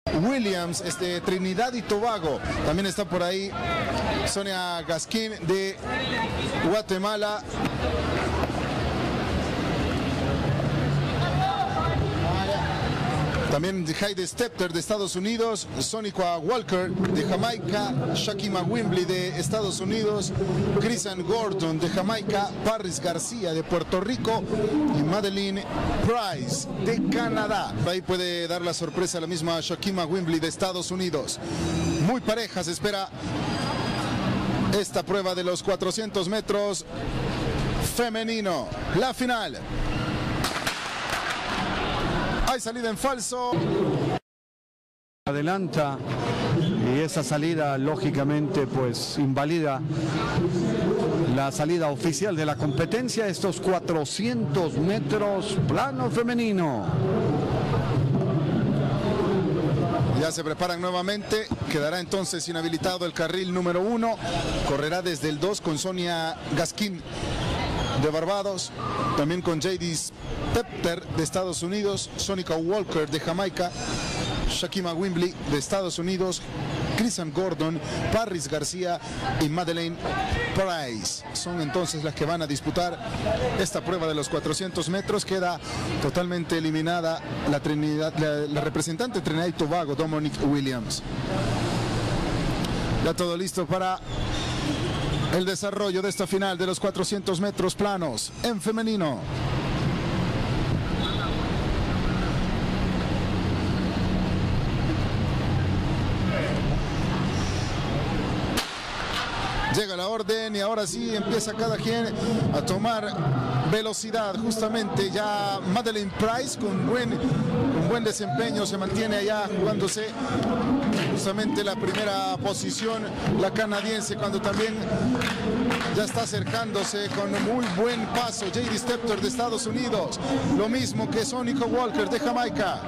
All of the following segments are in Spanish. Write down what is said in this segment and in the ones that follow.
Williams es de Trinidad y Tobago. También está por ahí Sonia Gasquín de Guatemala. También Heidi Stepter de Estados Unidos, Sonica Walker de Jamaica, Shakima Wimbley de Estados Unidos, Chrisan Gordon de Jamaica, Parris García de Puerto Rico y Madeleine Price de Canadá. Ahí puede dar la sorpresa la misma Shakima Wimbley de Estados Unidos. Muy pareja se espera esta prueba de los 400 metros femenino. La final. Hay salida en falso. Adelanta y esa salida lógicamente pues invalida la salida oficial de la competencia, estos 400 metros plano femenino. Ya se preparan nuevamente, quedará entonces inhabilitado el carril número 1, correrá desde el 2 con Sonia Gasquín de Barbados, también con J.D. Stepter de Estados Unidos, Sonica Walker de Jamaica, Shakima Wimbley de Estados Unidos, Chrisan Gordon, Parris García y Madeleine Price. Son entonces las que van a disputar esta prueba de los 400 metros. Queda totalmente eliminada la Trinidad, la representante de Trinidad y Tobago, Dominic Williams. Ya todo listo para el desarrollo de esta final de los 400 metros planos en femenino. Llega la orden y ahora sí empieza cada quien a tomar velocidad. Justamente ya Madeleine Price con buen desempeño se mantiene allá jugándose justamente la primera posición. La canadiense cuando también ya está acercándose con muy buen paso. J.D. Stepter de Estados Unidos, lo mismo que Sonica Walker de Jamaica.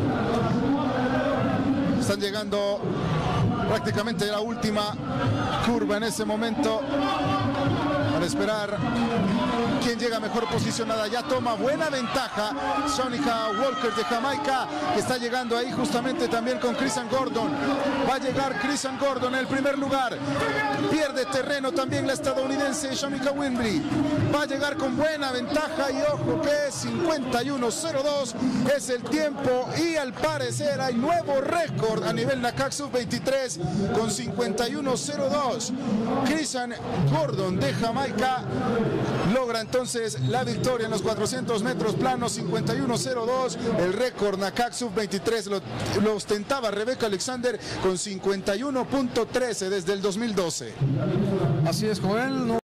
Están llegando prácticamente la última curva en ese momento para esperar quién llega mejor posicionada. Ya toma buena ventaja Sonica Walker de Jamaica, que está llegando ahí justamente también con Chrisan Gordon. Va a llegar Chrisan Gordon en el primer lugar, pierde terreno también la estadounidense Shakima Wimbley. Va a llegar con buena ventaja y ojo que 51.02 es el tiempo y al parecer hay nuevo récord a nivel NACAC Sub-23 con 51.02. Chrisan Gordon de Jamaica logra entonces la victoria en los 400 metros planos, 51.02. El récord NACAC Sub-23 lo ostentaba Rebecca Alexander con 51.13 desde el 2012. Así es, Joel.